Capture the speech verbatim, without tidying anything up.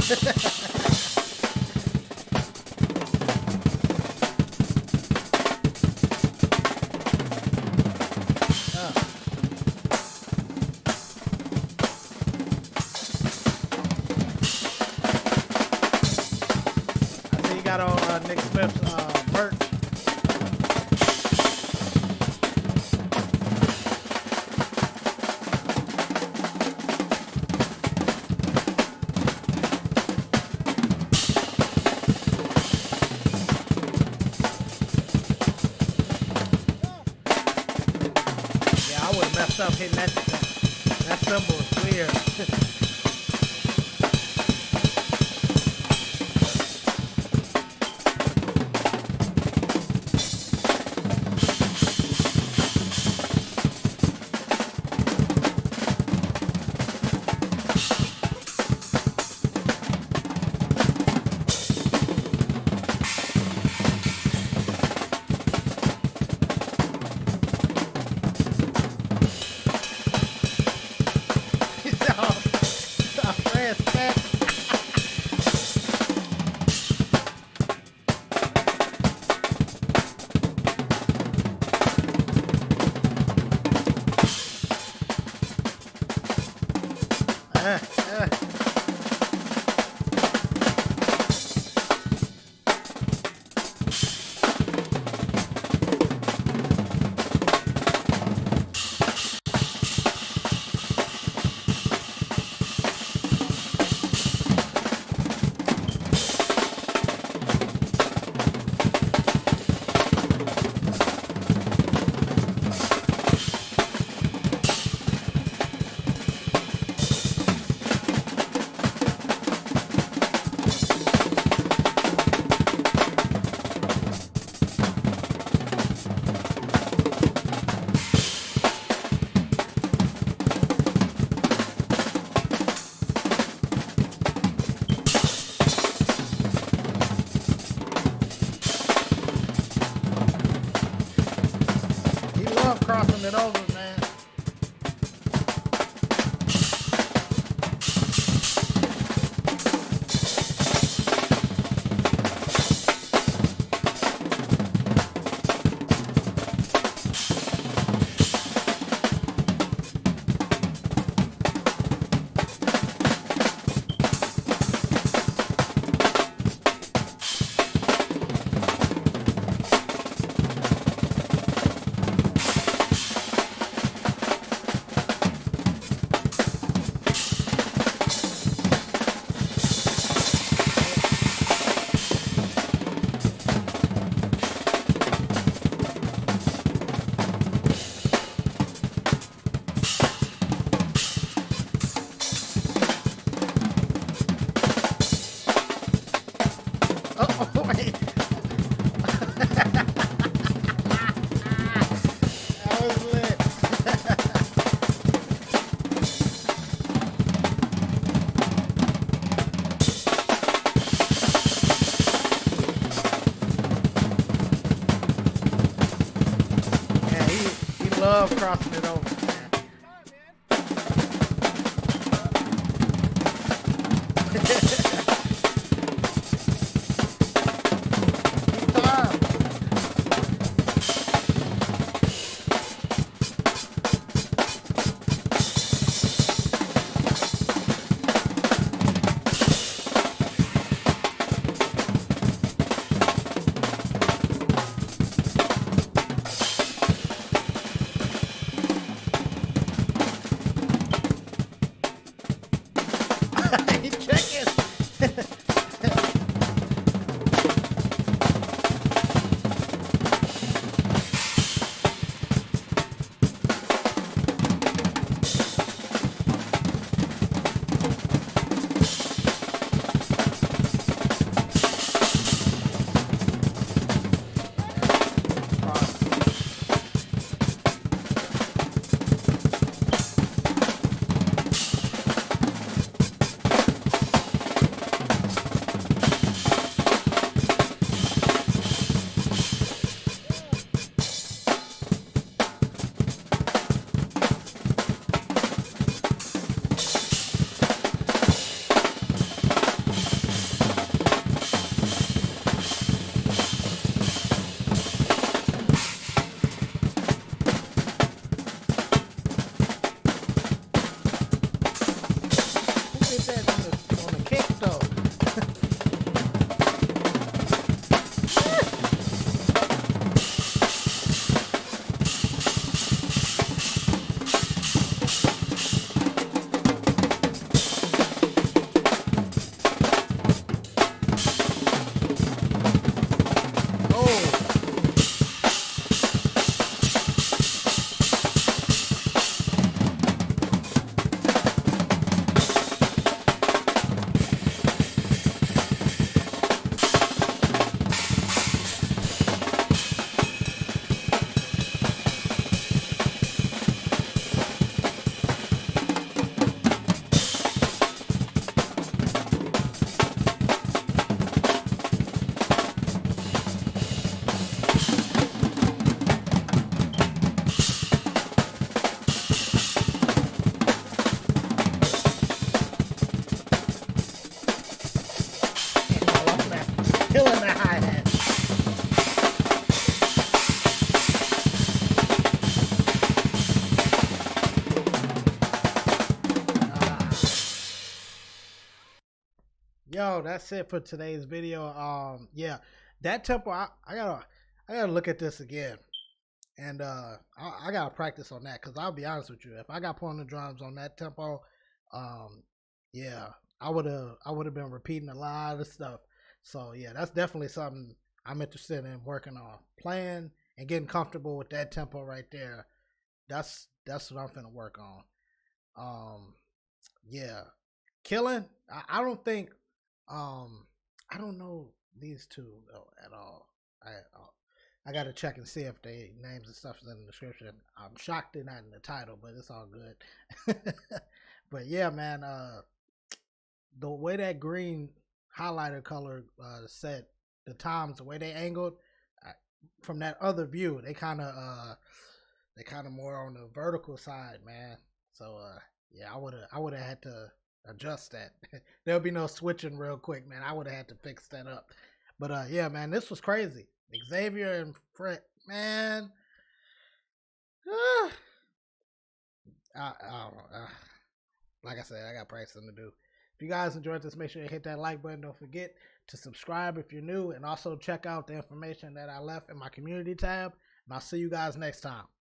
Got on uh, Nick Smith's uh, merch. Yeah, I would have messed up hitting that. That symbol is weird. Crossing it over, man. Love crossing it over. Yo, that's it for today's video. Um, yeah, that tempo, I, I gotta, I gotta look at this again, and uh, I, I gotta practice on that because I'll be honest with you, if I got put on the drums on that tempo, um, yeah, I would have, I would have been repeating a lot of stuff. So yeah, that's definitely something I'm interested in working on, playing and getting comfortable with that tempo right there. That's that's what I'm finna work on. Um, yeah, killing. I, I don't think. Um, I don't know these two though at all. I uh, I gotta check and see if they names and stuff is in the description. I'm shocked they're not in the title, but it's all good. But yeah, man. Uh, the way that green highlighter color uh, set the times, the way they angled I, from that other view, they kind of uh they kind of more on the vertical side, man. So uh yeah, I would have I would have had to adjust that. There'll be no switching real quick, man. I would have had to fix that up. But uh yeah, man, this was crazy. Xavier and Fred, man. Uh, I, I don't know. Uh, like I said, I got practicing to do. If you guys enjoyed this, make sure you hit that like button. Don't forget to subscribe if you're new, and also check out the information that I left in my community tab. And I'll see you guys next time.